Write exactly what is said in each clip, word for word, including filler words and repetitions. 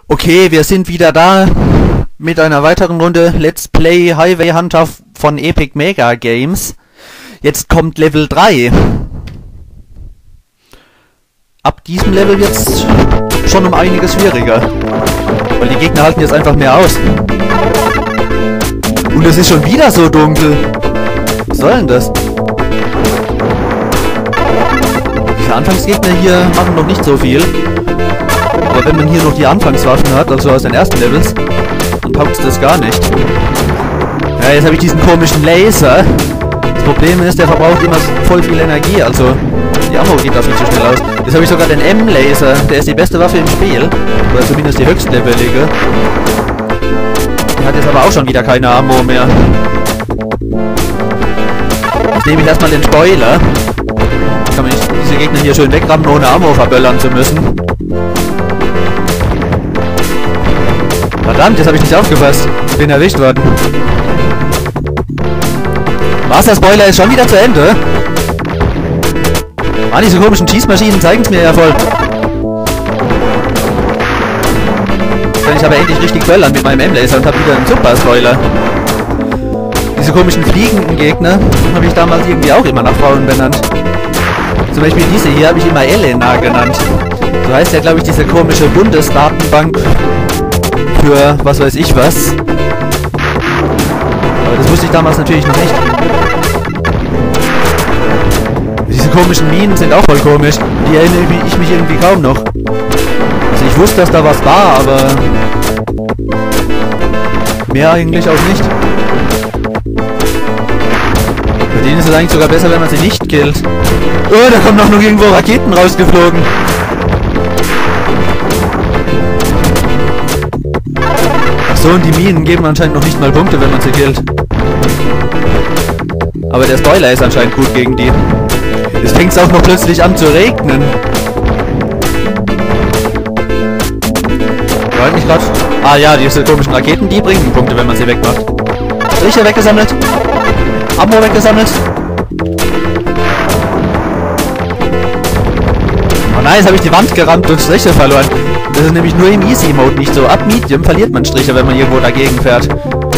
Okay, wir sind wieder da mit einer weiteren Runde Let's Play Highway Hunter von Epic Mega Games. Jetzt kommt Level drei. Ab diesem Level wird es schon um einiges schwieriger, weil die Gegner halten jetzt einfach mehr aus. Und es ist schon wieder so dunkel. Was soll denn das? Diese Anfangsgegner hier machen noch nicht so viel. Aber wenn man hier noch die Anfangswaffen hat, also aus den ersten Levels, dann taugt das gar nicht. Ja, jetzt habe ich diesen komischen Laser. Das Problem ist, der verbraucht immer voll viel Energie, also die Ammo geht da viel zu schnell aus. Jetzt habe ich sogar den M-Laser, der ist die beste Waffe im Spiel. Oder zumindest die höchstlevelige. Der hat jetzt aber auch schon wieder keine Ammo mehr. Jetzt nehme ich erstmal den Spoiler. Kann man nicht diese Gegner hier schön wegrammen, ohne Ammo verböllern zu müssen. Verdammt, jetzt habe ich nicht aufgepasst. Bin erwischt worden. Was, der Spoiler ist schon wieder zu Ende? Ah, diese komischen Schießmaschinen zeigen es mir ja voll. Jetzt kann ich aber endlich richtig böllern mit meinem M-Laser und habe wieder einen Super-Spoiler. Diese komischen fliegenden Gegner habe ich damals irgendwie auch immer nach Frauen benannt. Zum Beispiel diese hier habe ich immer Elena genannt. So heißt ja, glaube ich, diese komische Bundesdatenbank für was weiß ich was. Aber das wusste ich damals natürlich noch nicht. Diese komischen Minen sind auch voll komisch. Die erinnere ich mich irgendwie kaum noch. Also ich wusste, dass da was war, aber mehr eigentlich auch nicht. Bei denen ist es eigentlich sogar besser, wenn man sie nicht killt. Oh, da kommen noch nur irgendwo Raketen rausgeflogen. Achso, und die Minen geben anscheinend noch nicht mal Punkte, wenn man sie killt. Aber der Spoiler ist anscheinend gut gegen die. Jetzt fängt es auch noch plötzlich an zu regnen. Freut mich grad. Ah ja, diese komischen Raketen, die bringen Punkte, wenn man sie wegmacht. Striche weggesammelt. Ammo weggesammelt. Oh nein, jetzt habe ich die Wand gerammt und Striche verloren. Das ist nämlich nur im Easy-Mode nicht so. Ab Medium verliert man Striche, wenn man irgendwo dagegen fährt.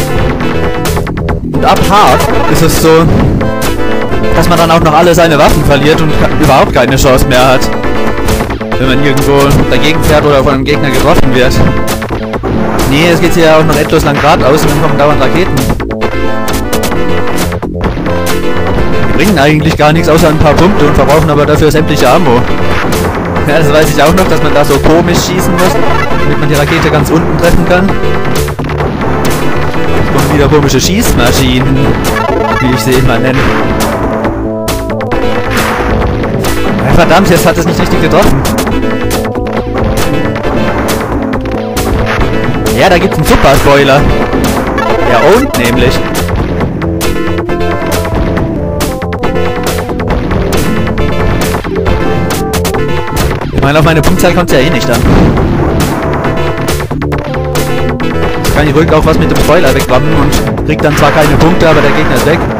Und ab Hard ist es so, dass man dann auch noch alle seine Waffen verliert und überhaupt keine Chance mehr hat. Wenn man irgendwo dagegen fährt oder von einem Gegner getroffen wird. Nee, es geht hier ja auch noch endlos lang geradeaus und dann kommen dauernd Raketen. Die bringen eigentlich gar nichts außer ein paar Punkte und verbrauchen aber dafür sämtliche Ammo. Ja, das weiß ich auch noch, dass man da so komisch schießen muss, damit man die Rakete ganz unten treffen kann. Jetzt kommen wieder komische Schießmaschinen, wie ich sie immer nenne. Ja, verdammt, jetzt hat es nicht richtig getroffen. Ja, da gibt es einen Super-Spoiler. Der ownt nämlich. Ich meine, auf meine Punktzahl kommt es ja eh nicht an. Jetzt kann ich ruhig auch was mit dem Spoiler wegrammen und krieg dann zwar keine Punkte, aber der Gegner ist weg.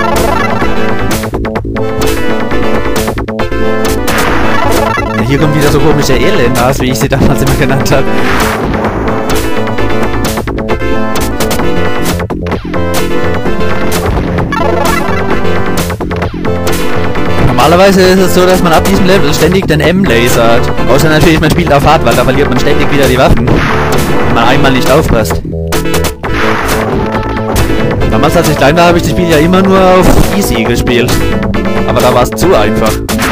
Ja, hier kommen wieder so komische Elenas, wie ich sie damals immer genannt habe. Normalerweise ist es so, dass man ab diesem Level ständig den M-Laser hat. Außer natürlich, man spielt auf Hard, weil da verliert man ständig wieder die Waffen. Wenn man einmal nicht aufpasst. Damals, als ich klein war, habe ich das Spiel ja immer nur auf Easy gespielt. Aber da war es zu einfach.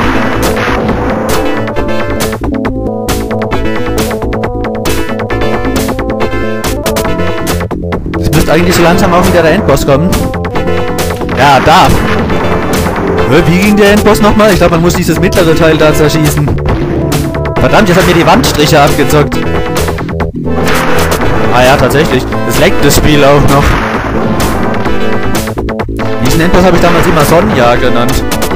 Es müsste eigentlich so langsam auch wieder der Endboss kommen. Ja, da. Wie ging der Endboss nochmal? Ich glaube, man muss dieses mittlere Teil da zerschießen. Verdammt, jetzt hat mir die Wandstriche abgezockt. Ah ja, tatsächlich. Das leckt das Spiel auch noch. Diesen Endboss habe ich damals immer Sonja genannt.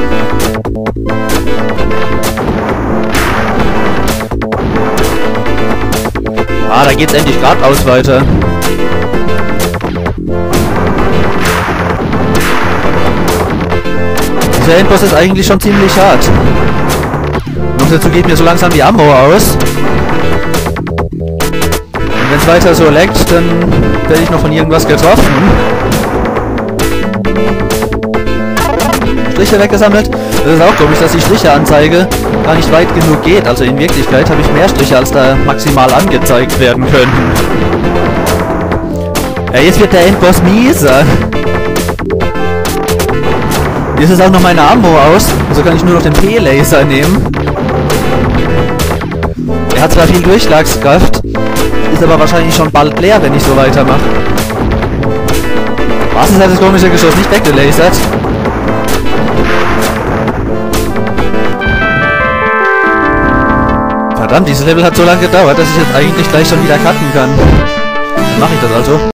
Ah, da geht's endlich geradeaus weiter. Der Endboss ist eigentlich schon ziemlich hart. Noch dazu geht mir so langsam die Ammo aus. weiter so leckt, dann werde ich noch von irgendwas getroffen. Striche weggesammelt. Das ist auch komisch, dass die Stricheanzeige gar nicht weit genug geht. Also in Wirklichkeit habe ich mehr Striche, als da maximal angezeigt werden können. Ja, jetzt wird der Endboss mieser. Jetzt ist auch noch meine Ammo aus. Also kann ich nur noch den P-Laser nehmen. Er hat zwar viel Durchschlagskraft, ist aber wahrscheinlich schon bald leer, wenn ich so weitermache. Was ist halt das komische Geschoss nicht weggelasert? Verdammt, dieses Level hat so lange gedauert, dass ich jetzt eigentlich gleich schon wieder cutten kann. Dann mache ich das also.